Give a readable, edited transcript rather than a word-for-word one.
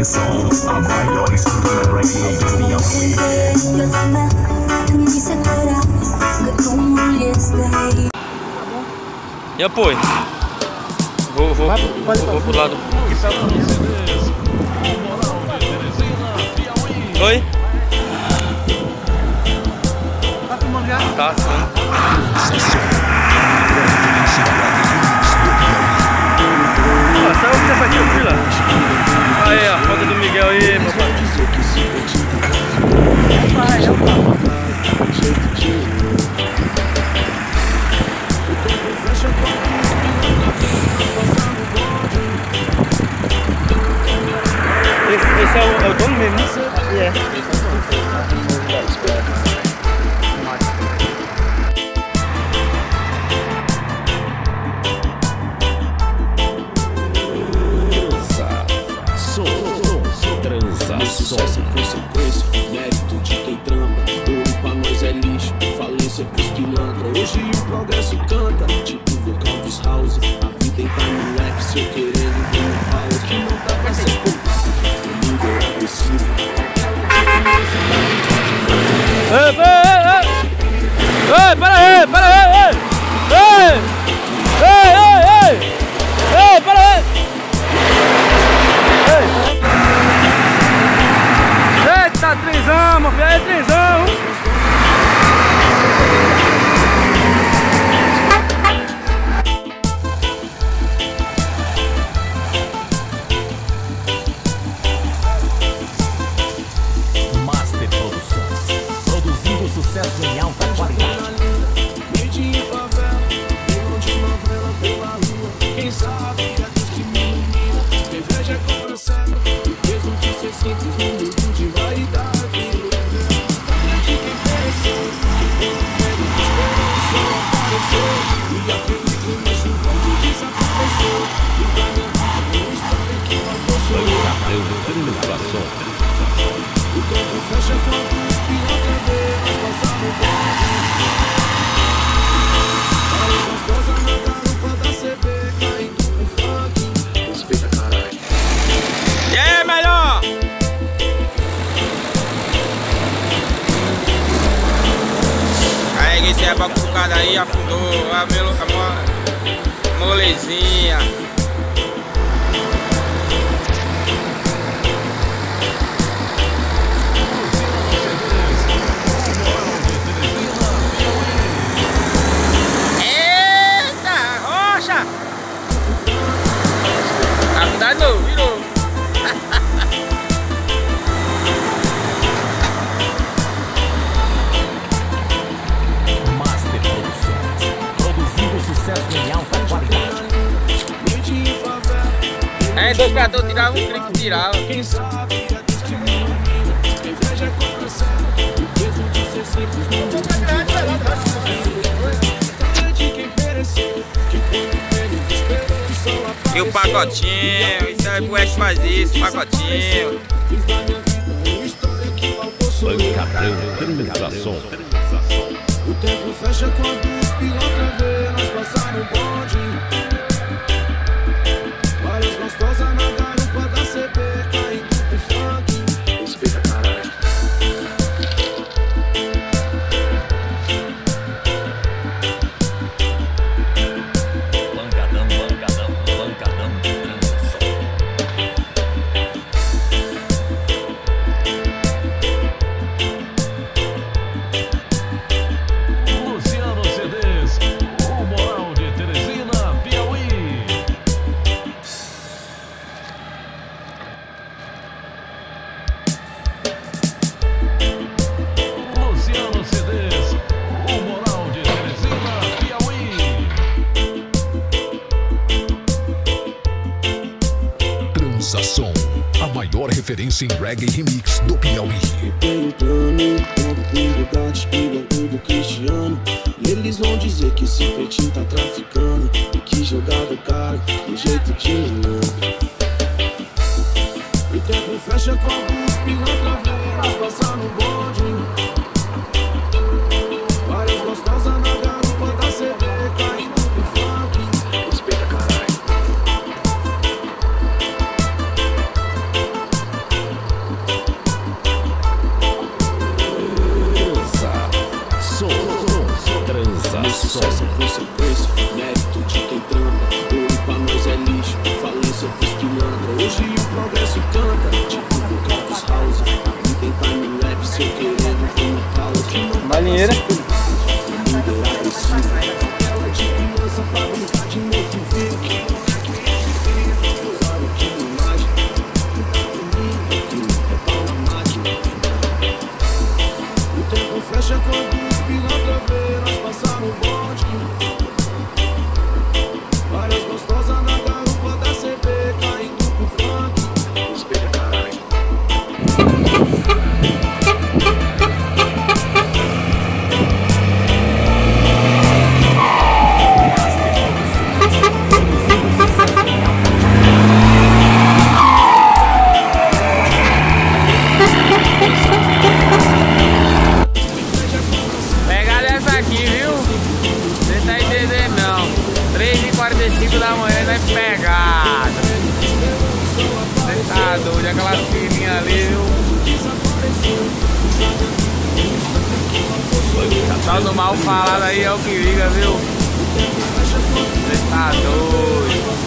songs, a maior estrutura reggae do Piauí. E apoio? Vou pro lado. Oi? Tá filmando já? Tá, sim. Saiu o que faz tranquila. Aí, a foto do Miguel aí, papai. Esse é o dono mesmo, né? Sucesso é consequência, mérito de quem trampa. Ouro pra nós é lixo, falência pros pilantra. Hoje o progresso canta, tipo vocal dos house. A vida em time lapse, eu querendo ter um pau que não dá pra ser culpado. O mundo é agressivo. Ei, para aí, para aí! Ei, para aí! Eita, trisão, meu filho, é trisão! Master Produções, produzindo sucesso em alta qualidade. Mente em favela, vivo de novela pela rua. Quem sabe é Deus que me ilumina. Quem veja é coração, mesmo de ser simples no mundo de vaidade. De quem pereceu, que pelo menos esperança apareceu. E aquele que mais chuvoso desapareceu. Fiz da minha vida uma história que marcou sua vida. O tempo fecha quando os pilotos vê nós passar no bonde. Para gostosa na garupa da CB, caindo com funk. Respeita, caralho. E aí, melhor? Aí, esse é bacucada aí, afundou a molezinha. Não, virou. Master Produções, produzindo sucesso em alta qualidade. É, 2x2 tirava, um clique tirava. Quem sabe é Deus que me ilumina. Quem veja é coração, mesmo de ser simples no mundo de quem pereceu, que quando menos esperou o sol apareceu. E o pacotinho, isso aí, o West faz isso, pacotinho. Fiz da minha vida uma história que faltou sua vida. Transação. O tempo fecha quando os pilotras vê nós passar no bonde. Várias gostosas na garupa da CB, caindo com funk. Respeita, caralho. Pancadão, pancadão, pancadão, transação. Luciano CDs, o Moral de Teresina, Piauí. Luciano CDs, o Moral de Teresina, Piauí. Transação, a maior referência em reggae remix do Piauí. Tem um plano, compro um Bugatti igual o do Cristiano. E eles vão dizer que esse pretinho tá traficando. E que jogado caro, do jeito de malandro. O tempo fecha quando os pilantras vê nós passar no bonde. Várias gostosas na garupa da CB, caindo com funk. Respeita, caralho. tal do mal falado aí é o que liga, viu? Você tá doido.